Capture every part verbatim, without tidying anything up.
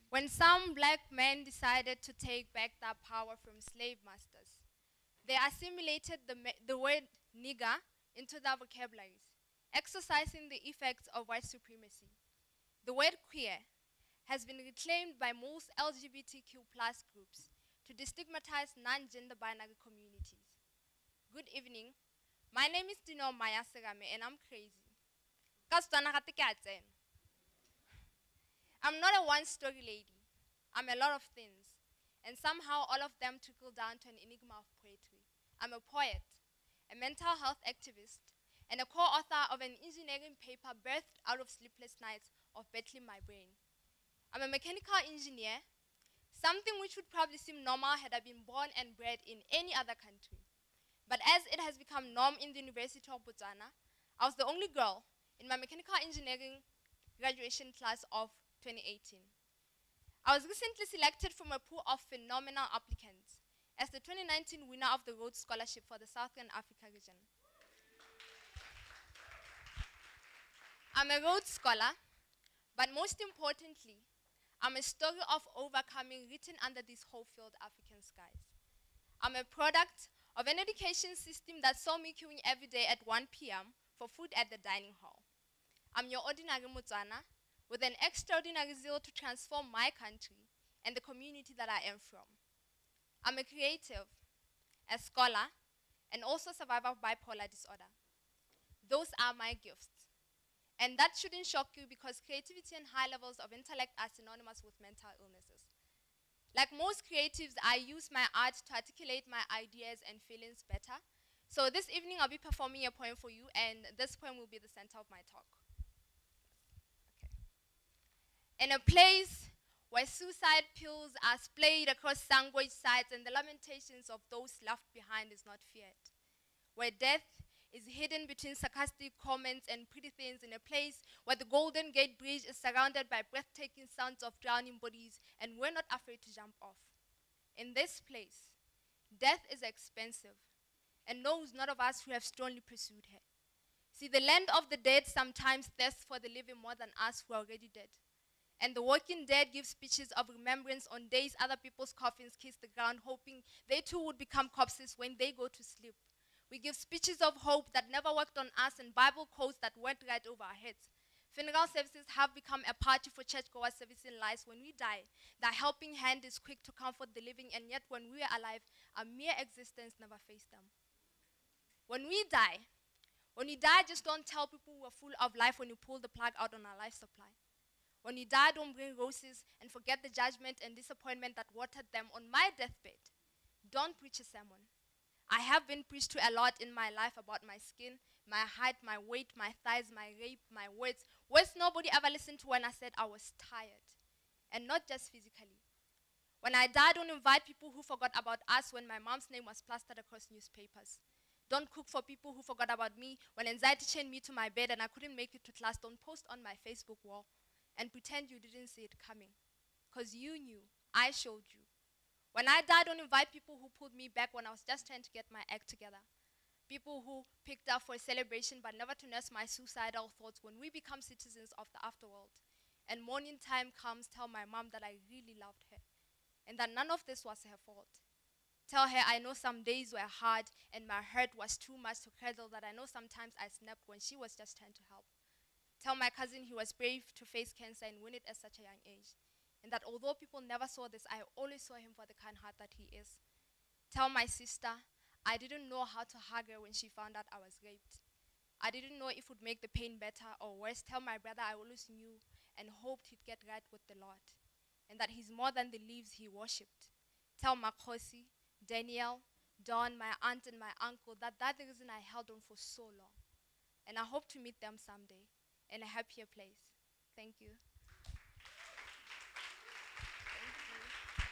When some black men decided to take back their power from slave masters, they assimilated the, the word nigger into their vocabularies, exercising the effects of white supremacy. The word queer has been reclaimed by most L G B T Q plus groups to destigmatize non-gender binary communities. Good evening. My name is Dino Maya Segame and I'm crazy. I'm not a one-story lady. I'm a lot of things. And somehow all of them trickle down to an enigma of poetry. I'm a poet, a mental health activist, and a co-author of an engineering paper birthed out of sleepless nights of battling my brain. I'm a mechanical engineer, something which would probably seem normal had I been born and bred in any other country. But as it has become norm in the University of Botswana, I was the only girl in my mechanical engineering graduation class of twenty eighteen. I was recently selected from a pool of phenomenal applicants as the twenty nineteen winner of the Rhodes Scholarship for the Southern Africa region. I'm a Rhodes Scholar, but most importantly, I'm a story of overcoming written under these hope-filled African skies. I'm a product of an education system that saw me queuing every day at one p m for food at the dining hall. I'm your ordinary Motswana with an extraordinary zeal to transform my country and the community that I am from. I'm a creative, a scholar, and also a survivor of bipolar disorder. Those are my gifts. And that shouldn't shock you because creativity and high levels of intellect are synonymous with mental illnesses. Like most creatives, I use my art to articulate my ideas and feelings better. So this evening I'll be performing a poem for you, and this poem will be the center of my talk. In a place where suicide pills are splayed across sandwich sites and the lamentations of those left behind is not feared. Where death is hidden between sarcastic comments and pretty things, in a place where the Golden Gate Bridge is surrounded by breathtaking sounds of drowning bodies and we're not afraid to jump off. In this place, death is expensive and knows none of us who have strongly pursued her. See, the land of the dead sometimes thirsts for the living more than us who are already dead. And the walking dead give speeches of remembrance on days other people's coffins kiss the ground, hoping they too would become corpses when they go to sleep. We give speeches of hope that never worked on us and Bible quotes that went right over our heads. Funeral services have become a party for churchgoers servicing lives. When we die, the helping hand is quick to comfort the living, and yet when we are alive, our mere existence never faced them. When we die, when we die, just don't tell people we're full of life when you pull the plug out on our life supply. When you die, don't bring roses and forget the judgment and disappointment that watered them on my deathbed. Don't preach a sermon. I have been preached to a lot in my life about my skin, my height, my weight, my thighs, my rape, my words. Words nobody ever listened to when I said I was tired. And not just physically. When I die, don't invite people who forgot about us when my mom's name was plastered across newspapers. Don't cook for people who forgot about me when anxiety chained me to my bed and I couldn't make it to class. Don't post on my Facebook wall and pretend you didn't see it coming. Because you knew, I showed you. When I die, don't invite people who pulled me back when I was just trying to get my act together. People who picked up for a celebration but never to nurse my suicidal thoughts when we become citizens of the afterworld. And morning time comes, tell my mom that I really loved her and that none of this was her fault. Tell her I know some days were hard and my hurt was too much to cradle, that I know sometimes I snapped when she was just trying to help. Tell my cousin he was brave to face cancer and win it at such a young age. And that although people never saw this, I always saw him for the kind heart that he is. Tell my sister I didn't know how to hug her when she found out I was raped. I didn't know if it would make the pain better or worse. Tell my brother I always knew and hoped he'd get right with the Lord. And that he's more than the leaves he worshipped. Tell Makosi, Danielle, Dawn, my aunt and my uncle that that's the reason I held on for so long. And I hope to meet them someday in a happier place. Thank you. Thank you.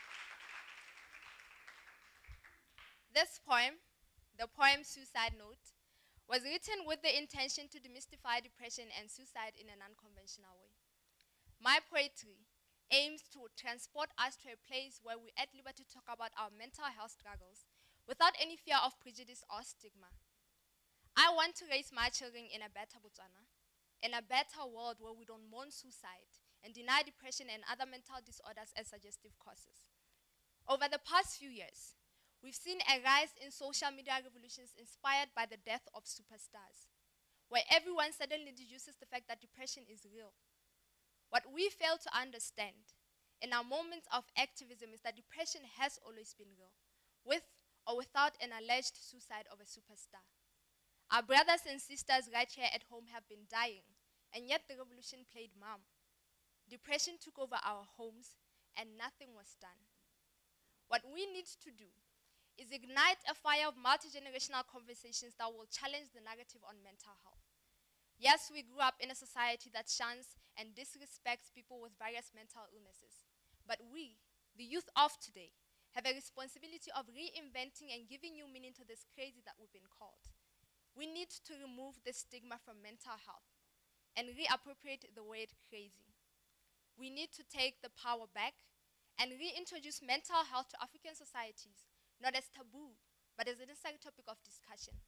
This poem, the poem Suicide Note, was written with the intention to demystify depression and suicide in an unconventional way. My poetry aims to transport us to a place where we're at liberty to talk about our mental health struggles without any fear of prejudice or stigma. I want to raise my children in a better Botswana, in a better world where we don't mourn suicide, and deny depression and other mental disorders as suggestive causes. Over the past few years, we've seen a rise in social media revolutions inspired by the death of superstars, where everyone suddenly deduces the fact that depression is real. What we fail to understand in our moments of activism is that depression has always been real, with or without an alleged suicide of a superstar. Our brothers and sisters right here at home have been dying, and yet the revolution played mum. Depression took over our homes, and nothing was done. What we need to do is ignite a fire of multi-generational conversations that will challenge the narrative on mental health. Yes, we grew up in a society that shuns and disrespects people with various mental illnesses, but we, the youth of today, have a responsibility of reinventing and giving new meaning to this crazy that we've been called. We need to remove the stigma from mental health and reappropriate the word crazy. We need to take the power back and reintroduce mental health to African societies, not as taboo, but as a necessary topic of discussion.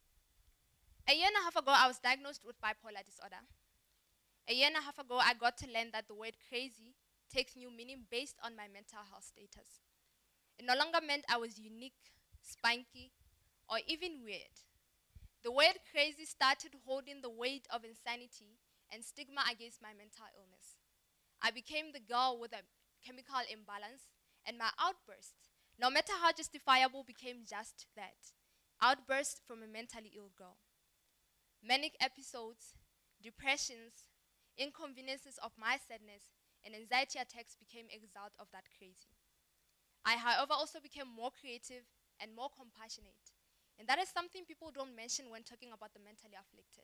A year and a half ago, I was diagnosed with bipolar disorder. A year and a half ago, I got to learn that the word crazy takes new meaning based on my mental health status. It no longer meant I was unique, spunky, or even weird. The word crazy started holding the weight of insanity and stigma against my mental illness. I became the girl with a chemical imbalance, and my outburst, no matter how justifiable, became just that, outburst from a mentally ill girl. Manic episodes, depressions, inconveniences of my sadness, and anxiety attacks became a result of that crazy. I, however, also became more creative and more compassionate, and that is something people don't mention when talking about the mentally afflicted.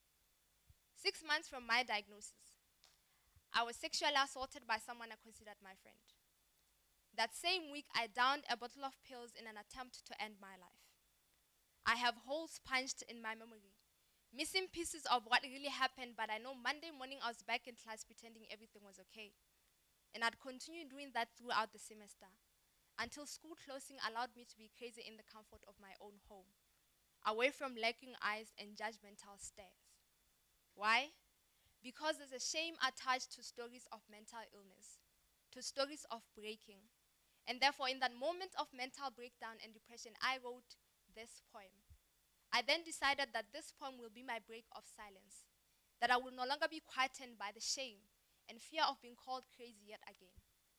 Six months from my diagnosis, I was sexually assaulted by someone I considered my friend. That same week, I downed a bottle of pills in an attempt to end my life. I have holes punched in my memory, missing pieces of what really happened, but I know Monday morning I was back in class pretending everything was okay. And I'd continue doing that throughout the semester, until school closing allowed me to be crazy in the comfort of my own home, away from lacking eyes and judgmental stares. Why? Because there's a shame attached to stories of mental illness, to stories of breaking. And therefore, in that moment of mental breakdown and depression, I wrote this poem. I then decided that this poem will be my break of silence, that I will no longer be quietened by the shame and fear of being called crazy yet again.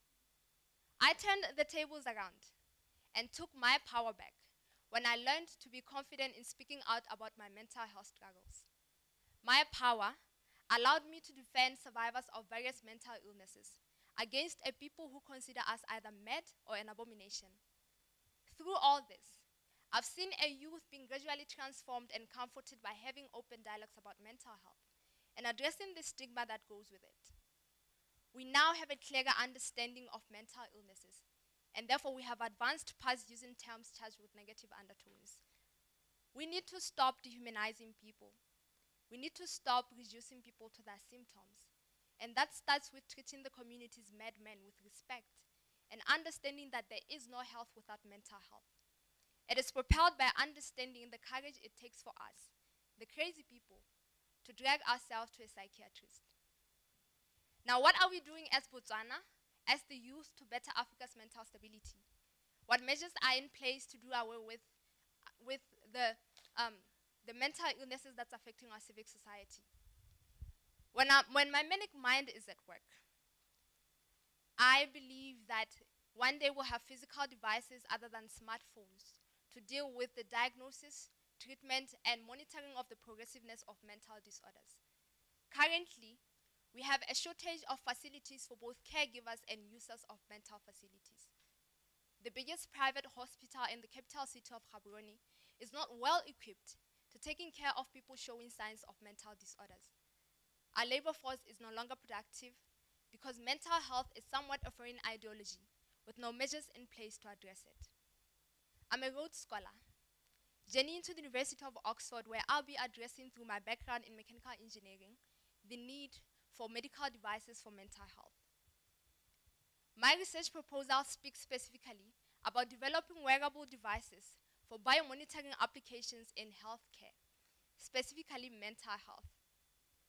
I turned the tables around and took my power back when I learned to be confident in speaking out about my mental health struggles. My power allowed me to defend survivors of various mental illnesses against a people who consider us either mad or an abomination. Through all this, I've seen a youth being gradually transformed and comforted by having open dialogues about mental health and addressing the stigma that goes with it. We now have a clearer understanding of mental illnesses, and therefore we have advanced past using terms charged with negative undertones. We need to stop dehumanizing people. We need to stop reducing people to their symptoms. And that starts with treating the community's madmen with respect and understanding that there is no health without mental health. It is propelled by understanding the courage it takes for us, the crazy people, to drag ourselves to a psychiatrist. Now, what are we doing as Botswana, as the youth, to better Africa's mental stability? What measures are in place to do away with, with the um, the mental illnesses that's affecting our civic society? When, I, when my manic mind is at work, I believe that one day we'll have physical devices other than smartphones to deal with the diagnosis, treatment, and monitoring of the progressiveness of mental disorders. Currently, we have a shortage of facilities for both caregivers and users of mental facilities. The biggest private hospital in the capital city of Gaborone is not well equipped to taking care of people showing signs of mental disorders. Our labor force is no longer productive because mental health is somewhat a foreign ideology with no measures in place to address it. I'm a Rhodes Scholar, journeying to the University of Oxford, where I'll be addressing, through my background in mechanical engineering, the need for medical devices for mental health. My research proposal speaks specifically about developing wearable devices for biomonitoring applications in healthcare, specifically mental health.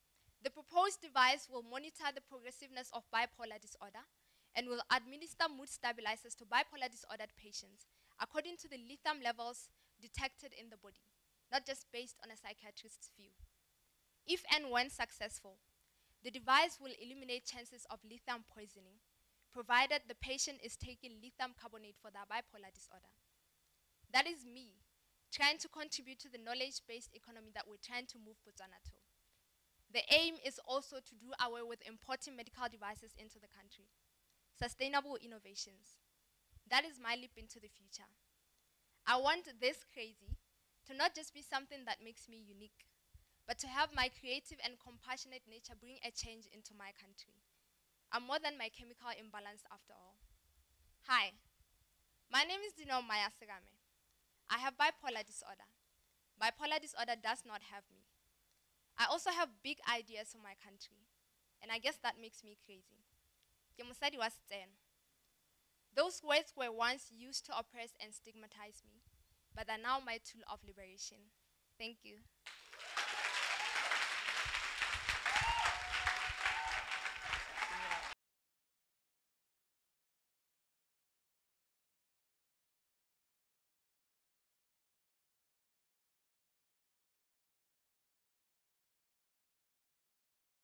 The proposed device will monitor the progressiveness of bipolar disorder and will administer mood stabilizers to bipolar disordered patients according to the lithium levels detected in the body, not just based on a psychiatrist's view. If and when successful, the device will eliminate chances of lithium poisoning, provided the patient is taking lithium carbonate for their bipolar disorder. That is me, trying to contribute to the knowledge-based economy that we're trying to move Botswana to. The aim is also to do away with importing medical devices into the country. Sustainable innovations. That is my leap into the future. I want this crazy to not just be something that makes me unique, but to have my creative and compassionate nature bring a change into my country. I'm more than my chemical imbalance after all. Hi, my name is Dino Maya Segame. I have bipolar disorder. Bipolar disorder does not have me. I also have big ideas for my country, and I guess that makes me crazy. Ke mosadi wa Setswana. Those words were once used to oppress and stigmatize me, but are now my tool of liberation. Thank you.